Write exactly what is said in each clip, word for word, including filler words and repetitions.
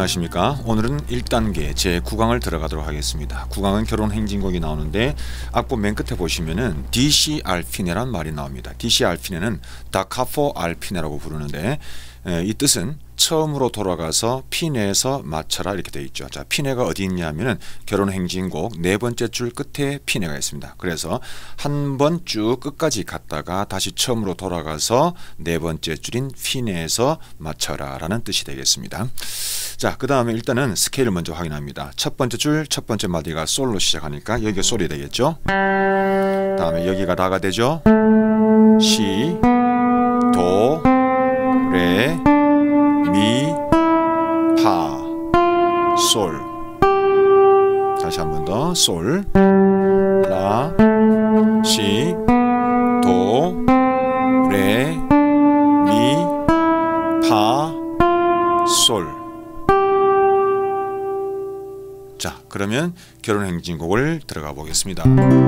안녕하십니까. 오늘은 일 단계 제구 강을 들어가도록 하겠습니다. 구 강은 결혼 행진곡이 나오는데 악보 맨 끝에 보시면은 디시 알피네란 말이 나옵니다. 디시 알피네는 다카포 알피네라고 부르는데 에, 이 뜻은 처음으로 돌아가서 피네에서 맞춰라 이렇게 되어 있죠. 자, 피네가 어디 있냐 하면은 결혼 행진곡 네 번째 줄 끝에 피네가 있습니다. 그래서 한 번 쭉 끝까지 갔다가 다시 처음으로 돌아가서 네 번째 줄인 피네에서 맞춰라 라는 뜻이 되겠습니다. 자, 그 다음에 일단은 스케일을 먼저 확인합니다. 첫 번째 줄 첫 번째 마디가 솔로 시작하니까 여기가 솔이 되겠죠. 다음에 여기가 라가 되죠. 시, 도, 레, 미, 파, 솔. 다시 한 번 더. 솔, 라, 시, 도, 레, 미, 파, 솔. 자, 그러면 결혼 행진곡을 들어가 보겠습니다.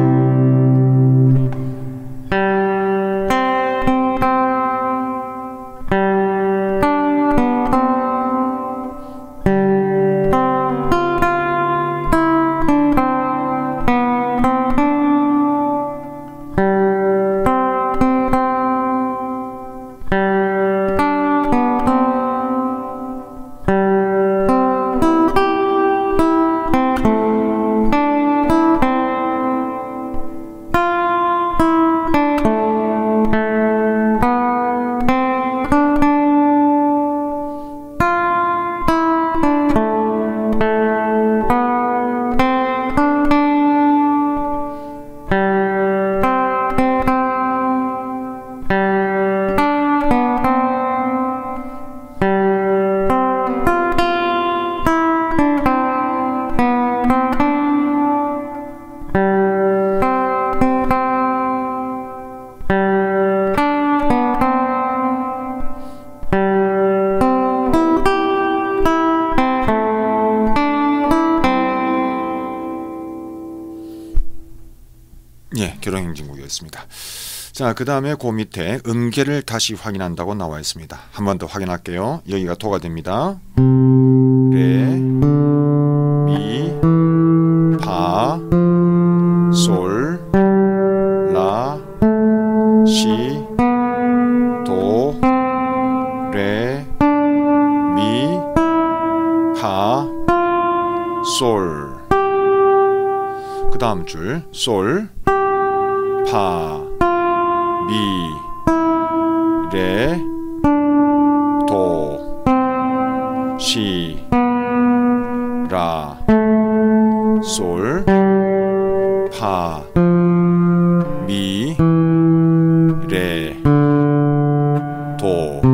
예, 결혼 행진곡이었습니다. 자, 그 다음에 그 밑에 음계를 다시 확인한다고 나와 있습니다. 한 번 더 확인할게요. 여기가 도가 됩니다. 레, 미, 파, 솔, 라, 시, 도, 레, 미, 파, 솔. 그 다음 줄 솔, 파, 미, 레, 도, 시, 라, 솔, 파, 미, 레, 도.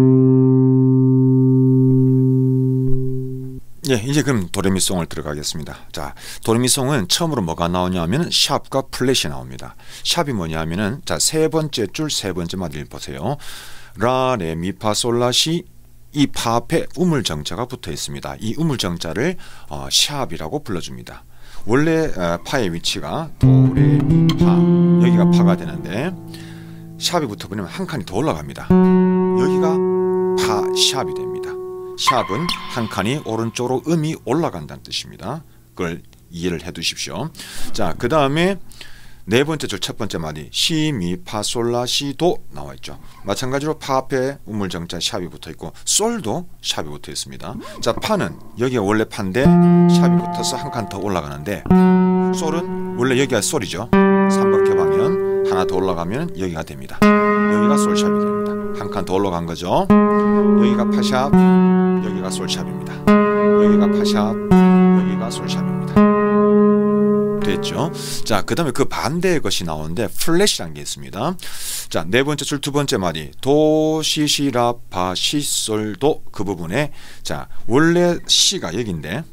예, 이제 그럼 도레미송을 들어가겠습니다. 자, 도레미송은 처음으로 뭐가 나오냐면 샵과 플랫이 나옵니다. 샵이 뭐냐면은 자, 세 번째 줄 세 번째 마디를 보세요. 라, 레, 미, 파, 솔, 라, 시. 이 파 앞에 우물정자가 붙어 있습니다. 이 우물정자를 어, 샵이라고 불러줍니다. 원래 어, 파의 위치가 도, 레, 미, 파. 여기가 파가 되는데 샵이 붙어버리면 한 칸이 더 올라갑니다. 여기가 파, 샵이 됩니다. 샵은 한 칸이 오른쪽으로 음이 올라간다는 뜻입니다. 그걸 이해를 해 두십시오. 자, 그 다음에 네 번째 줄 첫 번째 마디 시, 미, 파, 솔, 라, 시, 도 나와 있죠. 마찬가지로 파 앞에 우물정자 샵이 붙어 있고 솔도 샵이 붙어 있습니다. 자, 파는 여기가 원래 파인데 샵이 붙어서 한 칸 더 올라가는데 솔은 원래 여기가 솔이죠. 삼 번 켜보면 하나 더 올라가면 여기가 됩니다. 여기가 솔샵이 됩니다. 한 칸 더 올라간 거죠. 여기가 파샵, 여기가 솔샵입니다. 여기가 파샵, 여기가 솔샵입니다. 됐죠? 자, 그 다음에 그 반대의 것이 나오는데 플랫이라는 게 있습니다. 자, 네 번째 줄 두 번째 마디 도, 시, 시, 라, 파, 시, 솔, 도 그 부분에 자, 원래 시가 여기인데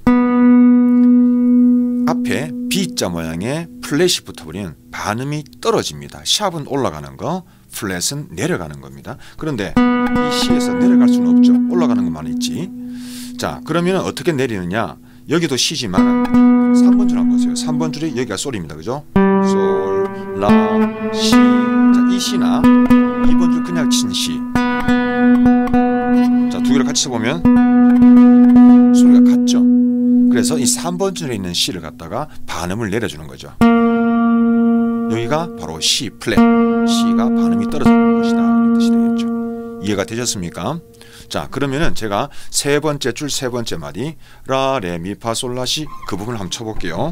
앞에 B자 모양의 플랫이 붙어버리면 반음이 떨어집니다. 샵은 올라가는 거, 플랫은 내려가는 겁니다. 그런데 이 시에서 내려갈 수는 없죠. 올라가는 것만 있지. 자, 그러면 어떻게 내리느냐? 여기도 시지만 삼 번 줄 한번 보세요. 삼 번 줄이 여기가 솔입니다. 그죠? 솔, 라, 시. 자, 이 시나 이 번 줄 그냥 친 시. 자, 두 개를 같이 써보면 소리가 같죠. 그래서 이 삼 번 줄에 있는 C를 갖다가 반음을 내려주는 거죠. 여기가 바로 C 플랫, C가 반음이 떨어지는 것이다 이런 뜻이 되겠죠. 이해가 되셨습니까? 자, 그러면은 제가 세 번째 줄 세 번째 마디 라, 레, 미, 파, 솔, 라, 시 그 부분을 한번 쳐볼게요.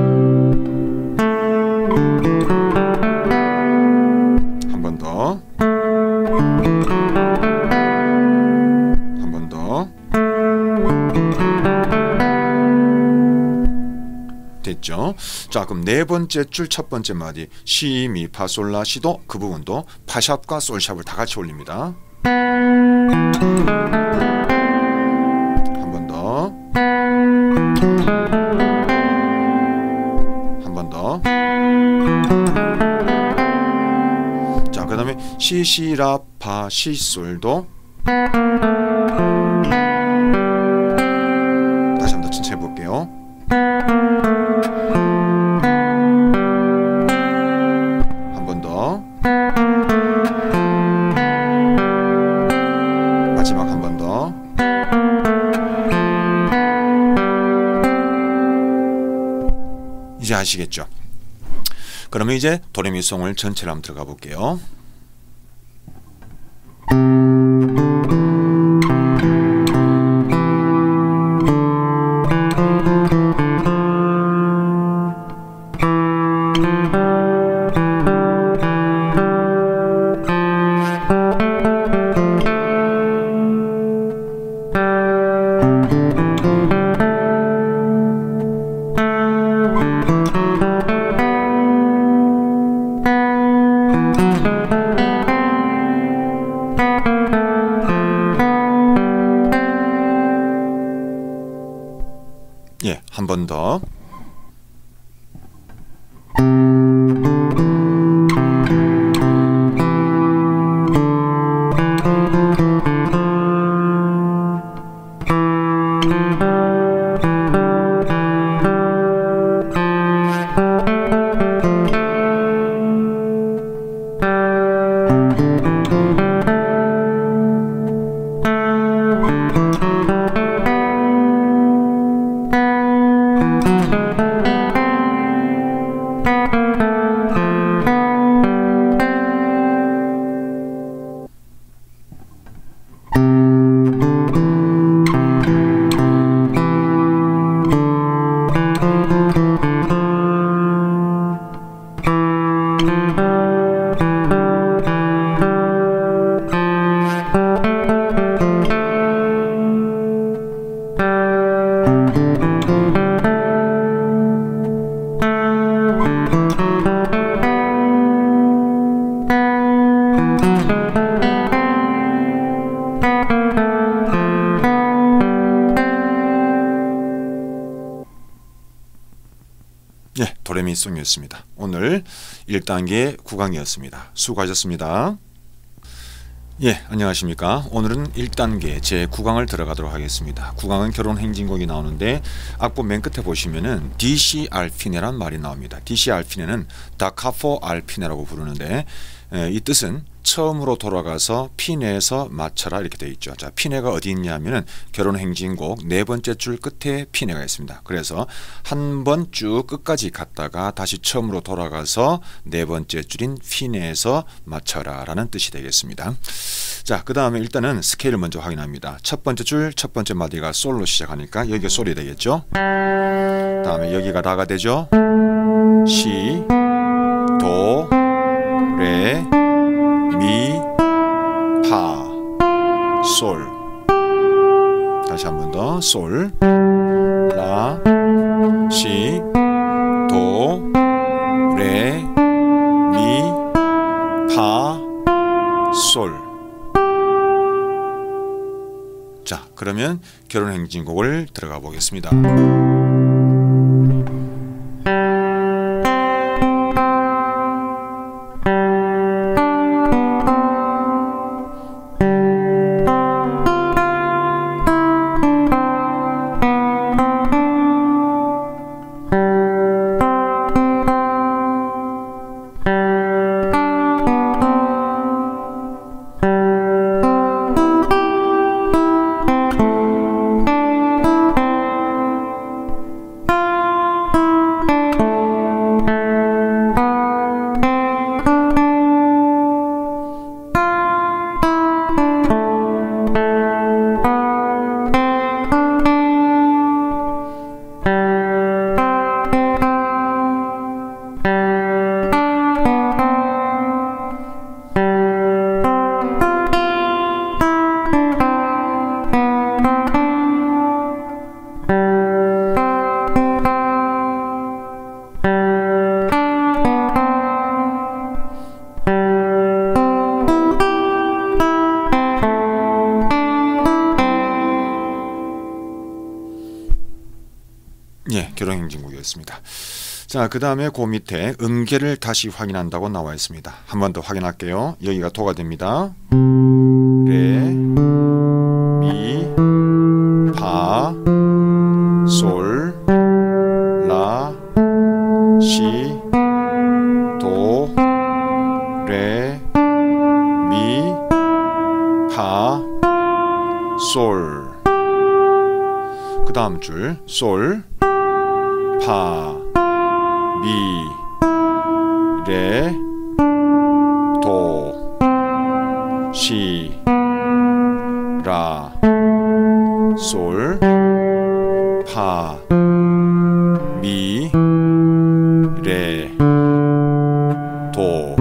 한 번 더. 한 번 더. 됐죠? 자, 그럼 네 번째 줄 첫 번째 마디 시, 미, 파, 솔, 라, 시도 그 부분도 파샵과 솔샵을 다 같이 올립니다. 한 번 더. 한 번 더. 자, 그 다음에 시, 시, 라, 파, 시, 솔도 다시 한 번 더 천천히 해볼게요. 한 번 더. 마지막 한 번 더. 이제 아시겠죠? 그러면 이제 도레미송을 전체를 한번 들어가 볼게요. 예, 한 번 더. 예, 도레미송이었습니다. 오늘 일 단계 구강이었습니다. 수고하셨습니다. 예, 안녕하십니까. 오늘은 일 단계 제 구강을 들어가도록 하겠습니다. 구강은 결혼 행진곡이 나오는데 악보 맨 끝에 보시면은 디시 알피네란 말이 나옵니다. 디시 알피네는 다카포 알피네라고 부르는데 에, 이 뜻은 처음으로 돌아가서 피네에서 맞춰라 이렇게 되어 있죠. 자, 피네가 어디 있냐면은 결혼 행진곡 네 번째 줄 끝에 피네가 있습니다. 그래서 한 번 쭉 끝까지 갔다가 다시 처음으로 돌아가서 네 번째 줄인 피네에서 맞춰라 라는 뜻이 되겠습니다. 자, 그 다음에 일단은 스케일을 먼저 확인합니다. 첫 번째 줄 첫 번째 마디가 솔로 시작하니까 여기가 솔이 되겠죠. 다음에 여기가 라가 되죠. 시, 도, 레, 미, 파, 솔. 다시 한 번 더. 솔, 라, 시, 도, 레, 미, 파, 솔. 자, 그러면 결혼 행진곡을 들어가 보겠습니다. 보겠습니다. 자, 그 다음에 그 밑에 음계를 다시 확인한다고 나와 있습니다. 한 번 더 확인할게요. 여기가 도가 됩니다. 레, 미, 파, 솔, 라, 시, 도, 레, 미, 파, 솔. 그 다음 줄 솔, 파, 미, 레, 도, 시, 라, 솔, 파, 미, 레, 도.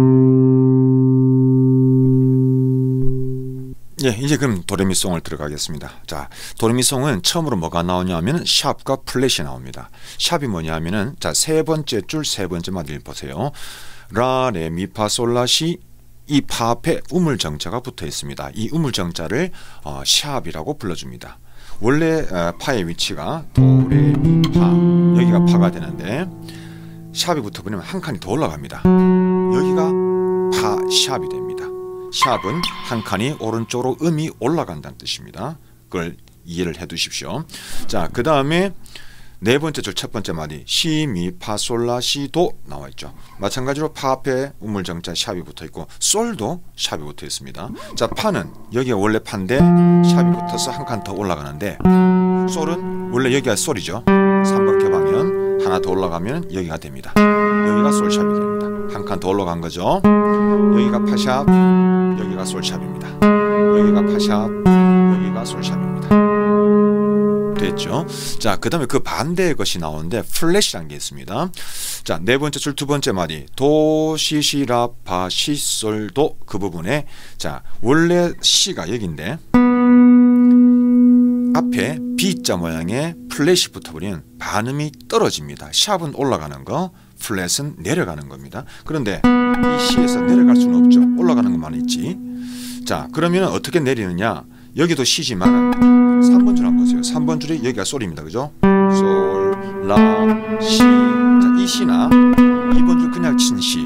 예, 이제 그럼 도레미송을 들어가겠습니다. 자, 도레미송은 처음으로 뭐가 나오냐면 샵과 플랫이 나옵니다. 샵이 뭐냐면은 자, 세 번째 줄 세 번째 마디를 보세요. 라, 레, 미, 파, 솔, 라, 시. 이 파 앞에 우물정자가 붙어 있습니다. 이 우물정자를 어, 샵이라고 불러줍니다. 원래 어, 파의 위치가 도, 레, 미, 파. 여기가 파가 되는데 샵이 붙어버리면 한 칸이 더 올라갑니다. 여기가 파 샵이 됩니다. 샵은 한 칸이 오른쪽으로 음이 올라간다는 뜻입니다. 그걸 이해를 해 두십시오. 자, 그 다음에 네 번째 줄 첫 번째 마디 시, 미, 파, 솔, 라, 시, 도 나와 있죠. 마찬가지로 파 앞에 우물정자 샵이 붙어 있고 솔도 샵이 붙어 있습니다. 자, 파는 여기가 원래 파인데 샵이 붙어서 한 칸 더 올라가는데 솔은 원래 여기가 솔이죠. 삼 번 켜방면 하나 더 올라가면 여기가 됩니다. 여기가 솔샵이 됩니다. 한 칸 더 올라간 거죠. 여기가 파샵, 여기가 솔샵입니다. 여기가 파샵, 여기가 솔샵입니다. 됐죠? 자, 그 다음에 그 반대의 것이 나오는데 플랫이라는 게 있습니다. 자, 네 번째 줄 두 번째 마디 도, 시, 시, 라, 파, 시, 솔, 도 그 부분에 자, 원래 시가 여기인데 앞에 B자 모양의 플랫이 붙어버리면 반음이 떨어집니다. 샵은 올라가는 거, 플랫은 내려가는 겁니다. 그런데 이 시에서 내려갈 수는 없죠. 올라가는 것만 있지. 자, 그러면 어떻게 내리느냐? 여기도 시지만 삼 번 줄 한번 보세요. 삼 번 줄이 여기가 솔입니다. 그죠? 솔, 라, 시. 자, 이 시나 이 번 줄 그냥 친 시.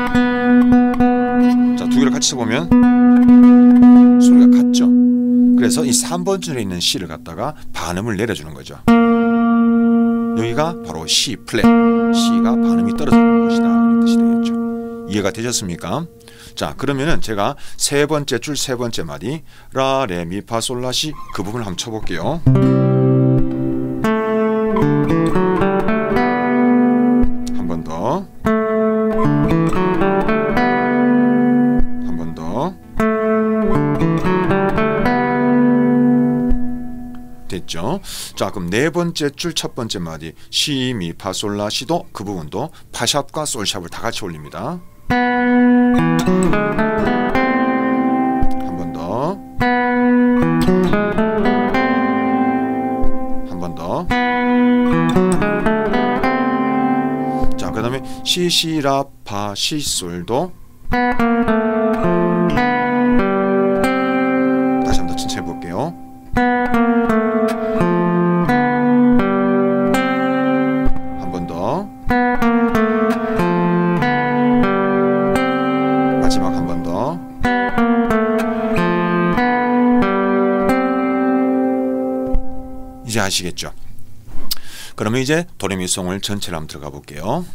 자, 두 개를 같이 써보면 소리가 같죠? 그래서 이 삼 번 줄에 있는 시를 갖다가 반음을 내려주는 거죠. 여기가 바로 시 플랫, 시가 반음이 떨어지는 것이다 이런 뜻이 되겠죠. 이해가 되셨습니까? 자, 그러면은 제가 세 번째 줄 세 번째 마디 라, 레, 미, 파, 솔, 라, 시 그 부분을 한번 쳐볼게요. 한 번 더, 한 번 더. 됐죠? 자, 그럼 네 번째 줄 첫 번째 마디 시, 미, 파, 솔, 라, 시도 그 부분도 파샵과 솔샵을 다 같이 올립니다. 한 번 더, 한 번 더. 자, 그 다음에 시, 시, 라, 파, 시, 솔도 다시 한 번 더 천천히 해볼게요. 한 번 더. 마지막 한 번 더. 이제 아시겠죠? 그러면 이제 도레미송을 전체를 한번 들어가 볼게요.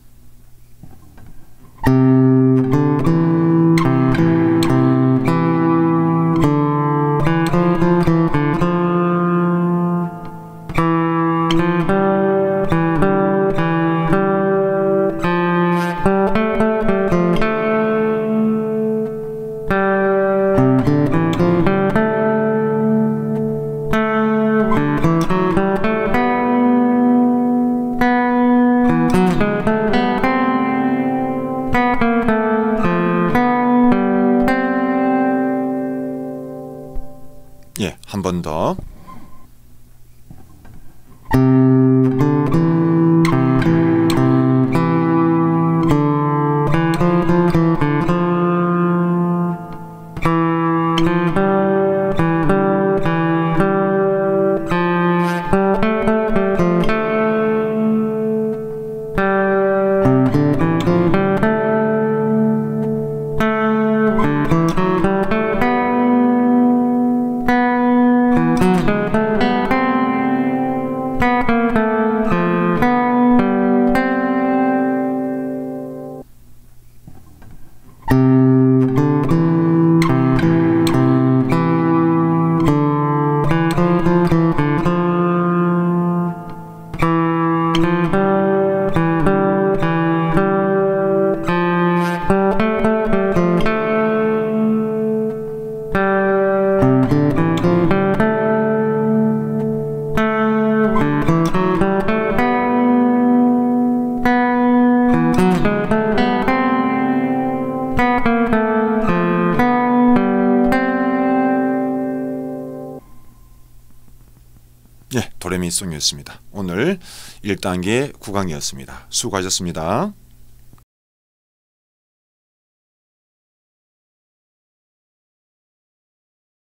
예, 한 번 더. 예, 도레미송이었습니다. 오늘 일 단계 구강이었습니다. 수고하셨습니다.